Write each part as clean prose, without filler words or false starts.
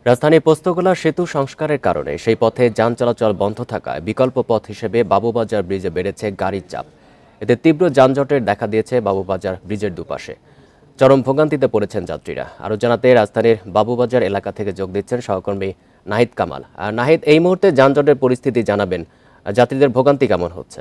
রাজধানী পোস্তগোলা সেতু সংস্কারের কারণে সেই পথে যান চলাচল বন্ধ থাকায় বিকল্প পথ হিসেবে বাবুবাজার ব্রিজে বেড়েছে গাড়ির চাপ। এতে তীব্র যানজটের দেখা দিয়েছে বাবুবাজার ব্রিজের দুপাশে। চরম ভোগান্তিতে পড়েছেন যাত্রীরা। আরও জানাতে রাজধানীর বাবুবাজার এলাকা থেকে যোগ দিচ্ছেন সহকর্মী নাহিদ কামাল। আর নাহিদ, এই মুহূর্তে যানজটের পরিস্থিতি জানাবেন, যাত্রীদের ভোগান্তি কেমন হচ্ছে?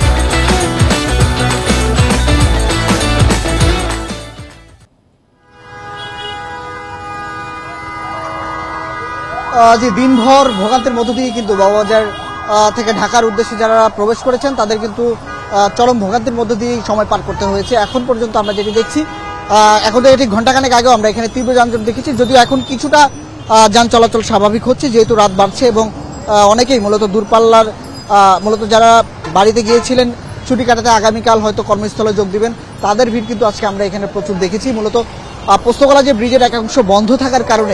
যে দিনভর ভোগান্তির মধ্য দিয়ে কিন্তু বাবুবাজার থেকে ঢাকার উদ্দেশ্যে যারা প্রবেশ করেছেন তাদের কিন্তু চরম ভোগান্তির মধ্য দিয়ে সময় পার করতে হয়েছে। এখন পর্যন্ত আমরা যেটি দেখছি, এখন এটি ঘন্টাখানেক আগেও আমরা এখানে তীব্র যানজট দেখেছি, যদিও এখন কিছুটা যান চলাচল স্বাভাবিক হচ্ছে যেহেতু রাত বাড়ছে এবং অনেকেই মূলত দূরপাল্লার মূলত যারা বাড়িতে গিয়েছিলেন ছুটি কাটাতে আগামীকাল হয়তো কর্মস্থলে যোগ দিবেন, তাদের ভিড় কিন্তু আজকে আমরা এখানে প্রচুর দেখেছি। মূলত পোস্তগোলা যে ব্রিজের একাংশ বন্ধ থাকার কারণে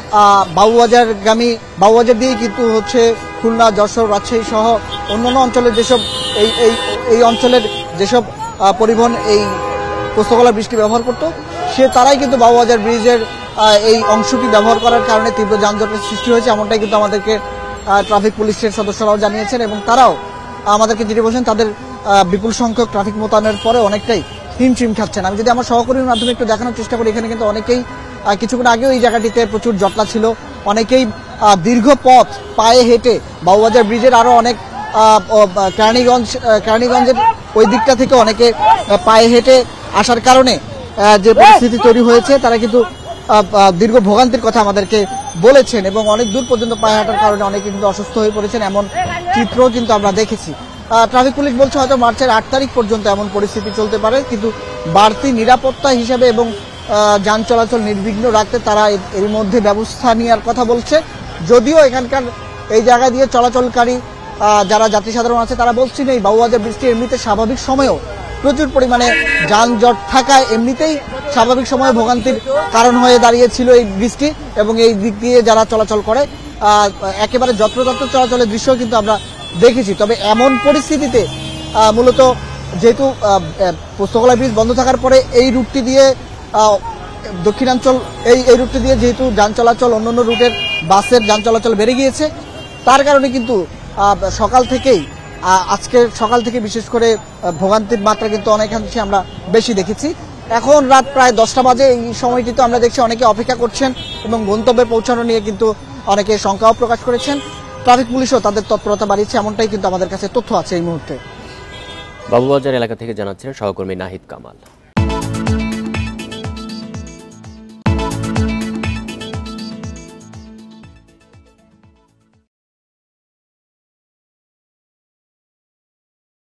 বাবুবাজার দিয়েই কিন্তু হচ্ছে খুলনা, যশোর, রাজশাহী সহ অন্যান্য অঞ্চলের যেসব এই অঞ্চলের যেসব পরিবহন এই পোস্তগোলা ব্রিজটি ব্যবহার করত, তারাই কিন্তু বাবুবাজার ব্রিজের এই অংশটি ব্যবহার করার কারণে তীব্র যানজটের সৃষ্টি হয়েছে। এমনটাই কিন্তু আমাদেরকে ট্রাফিক পুলিশের সদস্যরাও জানিয়েছেন এবং তারাও আমাদেরকে যেটি বলছেন তাদের বিপুল সংখ্যক ট্রাফিক মোতায়েনের পরে অনেকটাই হিমশিম খাচ্ছেন। আমি যদি আমার সহকর্মীর মাধ্যমে একটু দেখানোর চেষ্টা করি, এখানে কিন্তু অনেকেই কিছুক্ষণ আগেও এই জায়গাটিতে প্রচুর জটলা ছিল। অনেকেই দীর্ঘ পথ পায়ে হেঁটে বাবুবাজার ব্রিজের আরো অনেক কেরানীগঞ্জের ওই দিকটা থেকে অনেকে পায়ে হেঁটে আসার কারণে যে পরিস্থিতি তৈরি হয়েছে, তারা কিন্তু দীর্ঘ ভোগান্তির কথা আমাদেরকে বলেছেন এবং অনেক দূর পর্যন্ত পায়ে হাঁটার কারণে অনেকে কিন্তু অসুস্থ হয়ে পড়েছেন, এমন চিত্র কিন্তু আমরা দেখেছি। ট্রাফিক পুলিশ বলছে হয়তো মার্চের 8 তারিখ পর্যন্ত এমন পরিস্থিতি চলতে পারে, কিন্তু বাড়তি নিরাপত্তা হিসেবে এবং যান চলাচল নির্বিঘ্ন রাখতে তারা এর মধ্যে ব্যবস্থা নেওয়ার কথা বলছে। যদিও এখানকার এই জায়গা দিয়ে চলাচলকারী যারা যাত্রী সাধারণ আছে তারা বলছেন এই বাবুবাজার ব্রিজটি এমনিতে স্বাভাবিক সময়েও প্রচুর পরিমাণে যানজট থাকায় এমনিতেই স্বাভাবিক সময়ে ভোগান্তির কারণ হয়ে দাঁড়িয়েছিল এই ব্রিজটি এবং এই দিক দিয়ে যারা চলাচল করে একেবারে যত্রতত্র চলাচলের দৃশ্য কিন্তু আমরা দেখেছি। তবে এমন পরিস্থিতিতে মূলত যেহেতু পোস্তগোলা ব্রিজ বন্ধ থাকার পরে এই রুটটি দিয়ে দক্ষিণাঞ্চল এই রুটটি দিয়ে যেহেতু যান চলাচল অন্যান্য রুটের বাসের যান চলাচল বেড়ে গিয়েছে, তার কারণে কিন্তু আজকের সকাল থেকে বিশেষ করে ভোগান্তির মাত্রা কিন্তু অনেকাংশে আমরা বেশি দেখেছি। এখন রাত প্রায় 10টা বাজে, এই সময়টিতে আমরা দেখছি অনেকে অপেক্ষা করছেন এবং গন্তব্যে পৌঁছানো নিয়ে কিন্তু অনেকে শঙ্কাও প্রকাশ করেছেন। ট্রাফিক পুলিশও তাদের তৎপরতা বাড়িয়েছে, এমনটাই কিন্তু আমাদের কাছে তথ্য আছে এই মুহূর্তে। বাবুবাজার এলাকা থেকে জানাচ্ছেন সহকর্মী নাহিদ কামাল।